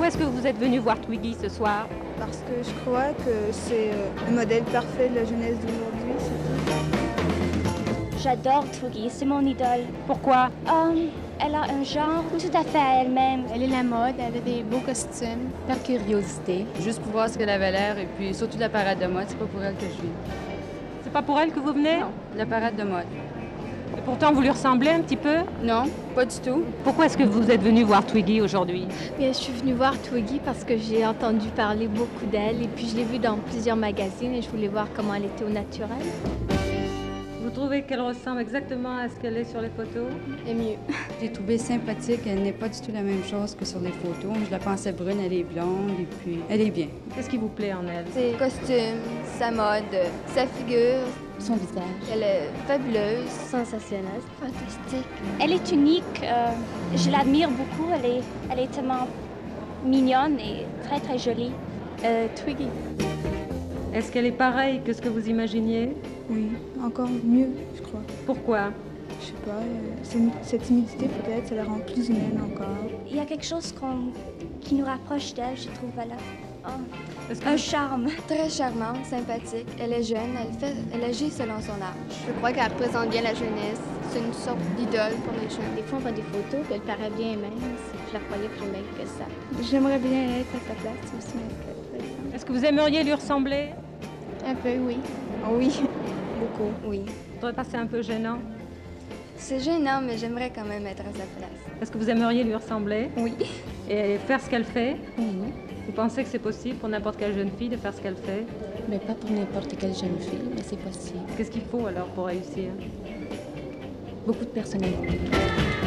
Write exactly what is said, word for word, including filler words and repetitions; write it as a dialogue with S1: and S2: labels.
S1: est-ce que vous êtes venu voir Twiggy ce soir?
S2: Parce que je crois que c'est le modèle parfait de la jeunesse d'aujourd'hui.
S3: J'adore Twiggy, c'est mon idole.
S1: Pourquoi?
S3: Um, elle a un genre tout à fait à elle-même.
S4: Elle est la mode, elle a des beaux costumes. Par curiosité.
S5: Juste pour voir ce qu'elle avait l'air et puis surtout la parade de mode, c'est pas pour elle que je viens.
S1: C'est pas pour elle que vous venez?
S5: Non, la parade de mode.
S1: Et pourtant, vous lui ressemblez un petit peu?
S5: Non, pas du tout.
S1: Pourquoi est-ce que vous êtes venu voir Twiggy aujourd'hui?
S4: Bien, je suis venue voir Twiggy parce que j'ai entendu parler beaucoup d'elle et puis je l'ai vue dans plusieurs magazines et je voulais voir comment elle était au naturel.
S1: Vous trouvez qu'elle ressemble exactement à ce qu'elle est sur les photos?
S4: Et mieux.
S5: J'ai trouvé sympathique, elle n'est pas du tout la même chose que sur les photos. Je la pensais brune, elle est blonde et puis elle est bien.
S1: Qu'est-ce qui vous plaît en elle?
S6: Ses costumes, sa mode, sa figure.
S4: Son visage.
S6: Elle est fabuleuse.
S3: Sensationnelle.
S6: Fantastique.
S3: Elle est unique. euh, je l'admire beaucoup. Elle est, elle est tellement mignonne et très, très jolie.
S4: Euh, Twiggy.
S1: Est-ce qu'elle est pareille que ce que vous imaginiez?
S2: Oui, encore mieux, je crois.
S1: Pourquoi?
S2: Je sais pas, euh, c'est- cette timidité peut-être, ça la rend plus humaine encore.
S3: Il y a quelque chose qu'on- qui nous rapproche d'elle, je trouve. Elle a oh,
S1: Est-ce que
S3: un
S1: vous-
S3: charme.
S6: Très charmante, sympathique. Elle est jeune, elle, fait, elle agit selon son âge. Je crois qu'elle représente bien la jeunesse. C'est une sorte d'idole pour les jeunes.
S4: Des fois, on voit des photos, puis elle paraît bien mince. Je la croyais plus maigre que ça.
S2: J'aimerais bien être à sa place aussi, par exemple.
S1: Est-ce que vous aimeriez lui ressembler?
S4: Un peu, oui.
S2: Oh oui, beaucoup.
S6: Oui.
S1: Ça doit passer un peu gênant.
S6: C'est gênant, mais j'aimerais quand même être à sa place.
S1: Est-ce que vous aimeriez lui ressembler?
S6: Oui.
S1: Et faire ce qu'elle fait?
S4: Oui.
S1: Vous pensez que c'est possible pour n'importe quelle jeune fille de faire ce qu'elle fait?
S4: Mais pas pour n'importe quelle jeune fille, mais c'est possible.
S1: Qu'est-ce qu'il faut alors pour réussir?
S4: Beaucoup de personnalité.